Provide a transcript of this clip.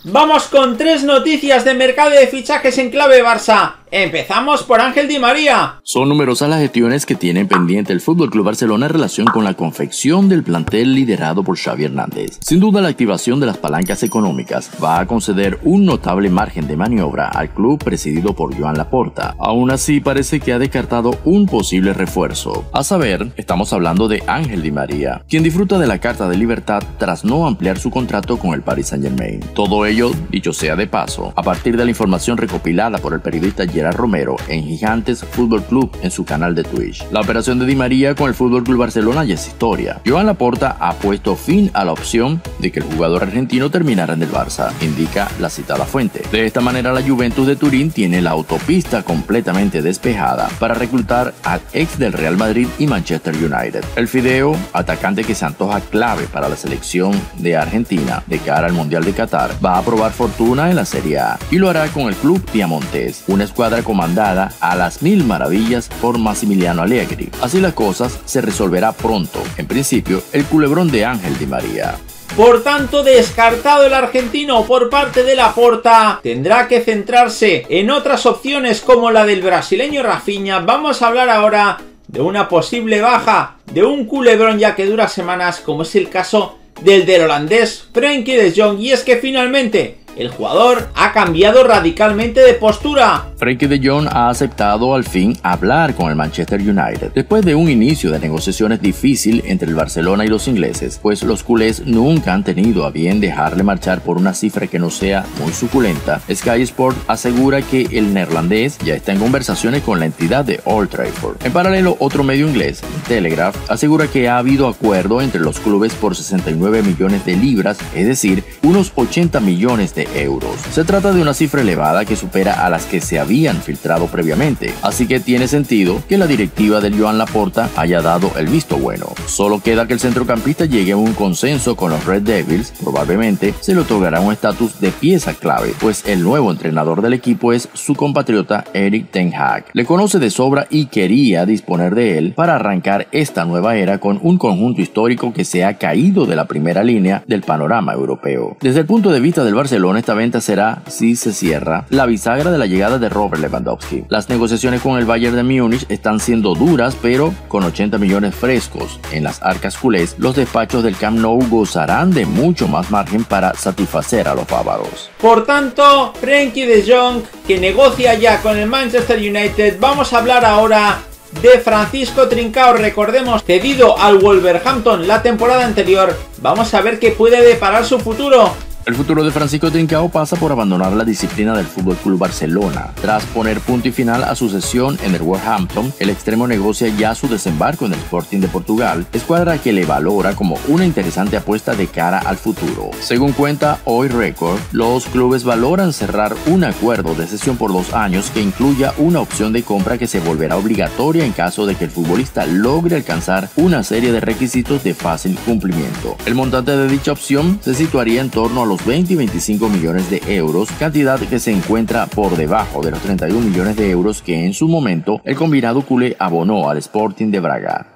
Vamos con 3 noticias de mercado de fichajes en clave Barça. Empezamos por Ángel Di María. Son numerosas las gestiones que tiene pendiente el FC Barcelona en relación con la confección del plantel liderado por Xavi Hernández. Sin duda, la activación de las palancas económicas va a conceder un notable margen de maniobra al club presidido por Joan Laporta. Aún así, parece que ha descartado un posible refuerzo. A saber, estamos hablando de Ángel Di María, quien disfruta de la carta de libertad tras no ampliar su contrato con el Paris Saint-Germain. Todo ello, dicho sea de paso, a partir de la información recopilada por el periodista Gerard Romero en Gigantes Fútbol Club en su canal de Twitch. La operación de Di María con el FC Barcelona ya es historia. Joan Laporta ha puesto fin a la opción de que el jugador argentino terminara en el Barça, indica la citada fuente. De esta manera, la Juventus de Turín tiene la autopista completamente despejada para reclutar al ex del Real Madrid y Manchester United. El Fideo, atacante que se antoja clave para la selección de Argentina de cara al Mundial de Qatar, va a probar fortuna en la Serie A y lo hará con el club piamontés, una escuadra comandada a las mil maravillas por Massimiliano Allegri. Así las cosas se resolverá pronto, en principio, el culebrón de Ángel Di María. Por tanto, descartado el argentino por parte de Laporta, tendrá que centrarse en otras opciones como la del brasileño Rafinha. Vamos a hablar ahora de una posible baja de un culebrón ya que dura semanas, como es el caso del holandés Frenkie de Jong, y es que finalmente el jugador ha cambiado radicalmente de postura. Frenkie de Jong ha aceptado al fin hablar con el Manchester United después de un inicio de negociaciones difícil entre el Barcelona y los ingleses, pues los culés nunca han tenido a bien dejarle marchar por una cifra que no sea muy suculenta. Sky Sport asegura que el neerlandés ya está en conversaciones con la entidad de Old Trafford. En paralelo, otro medio inglés, Telegraph, asegura que ha habido acuerdo entre los clubes por 69 millones de libras, es decir, unos 80 millones de euros. Se trata de una cifra elevada que supera a las que se habían filtrado previamente, así que tiene sentido que la directiva del Joan Laporta haya dado el visto bueno. Solo queda que el centrocampista llegue a un consenso con los Red Devils. Probablemente se le otorgará un estatus de pieza clave, pues el nuevo entrenador del equipo es su compatriota Erik ten Hag. Le conoce de sobra y quería disponer de él para arrancar esta nueva era con un conjunto histórico que se ha caído de la primera línea del panorama europeo. Desde el punto de vista del Barcelona, esta venta será, si se cierra, la bisagra de la llegada de Robert Lewandowski. Las negociaciones con el Bayern de Múnich están siendo duras, pero con 80 millones frescos en las arcas culés, los despachos del Camp Nou gozarán de mucho más margen para satisfacer a los bávaros. Por tanto, Frenkie de Jong, que negocia ya con el Manchester United. Vamos a hablar ahora de Francisco Trincao, recordemos, cedido al Wolverhampton la temporada anterior. Vamos a ver qué puede deparar su futuro. El futuro de Francisco Trincao pasa por abandonar la disciplina del FC Barcelona. Tras poner punto y final a su cesión en el Wolverhampton, el extremo negocia ya su desembarco en el Sporting de Portugal, escuadra que le valora como una interesante apuesta de cara al futuro. Según cuenta Hoy Record, los clubes valoran cerrar un acuerdo de cesión por 2 años que incluya una opción de compra que se volverá obligatoria en caso de que el futbolista logre alcanzar una serie de requisitos de fácil cumplimiento. El montante de dicha opción se situaría en torno a los 20 y 25 millones de euros, cantidad que se encuentra por debajo de los 31 millones de euros que en su momento el combinado culé abonó al Sporting de Braga.